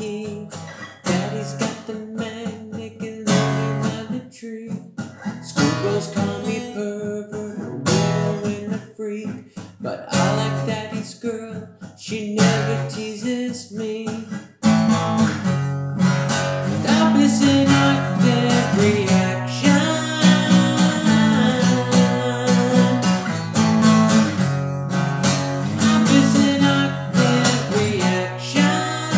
me. Daddy's got the magnet and living by the tree. Schoolgirls call me pervert, wearing a freak, but I like Daddy's girl, she never teases me. Stop listening to their reaction. Stop listening to their reaction.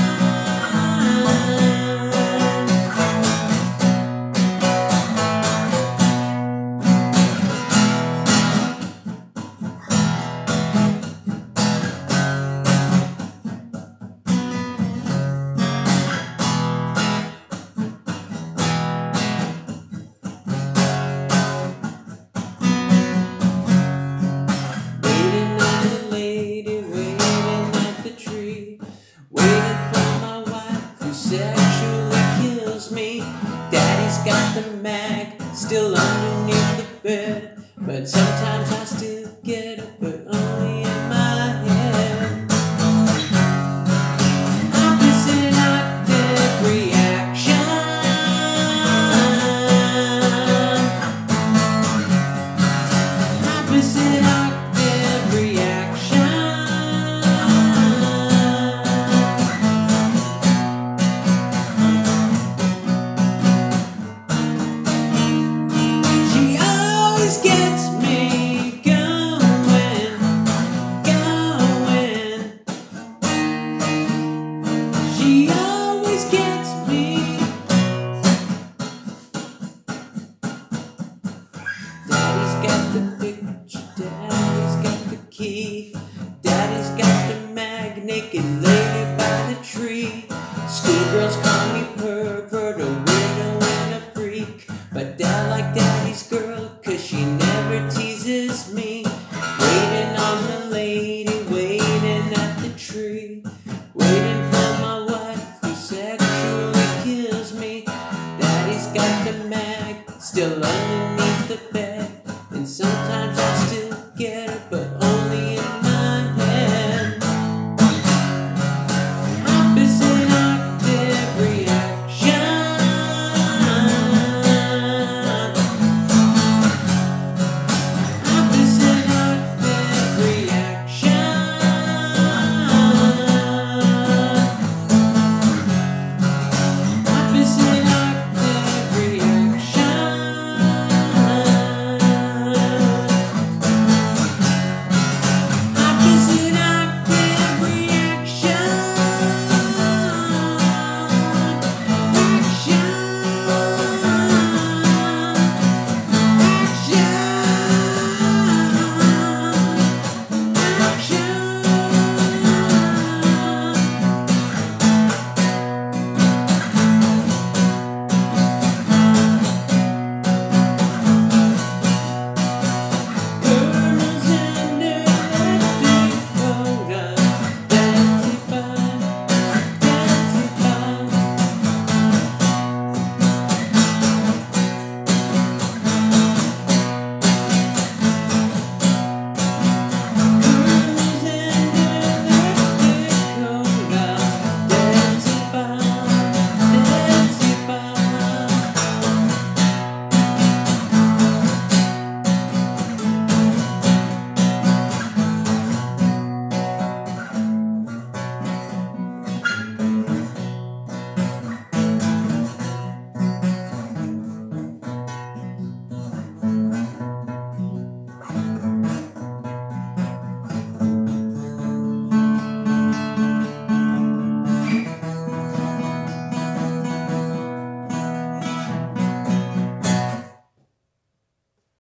Sexually kills me. Daddy's got the mag still underneath the bed, but sometimes I still get it, but only in my head. Opposite active reaction. Opposite active reaction. Gets me going, going. She always gets me. Daddy's got the picture, Daddy's got the key, Daddy's got the mag, naked lady by the tree. Schoolgirls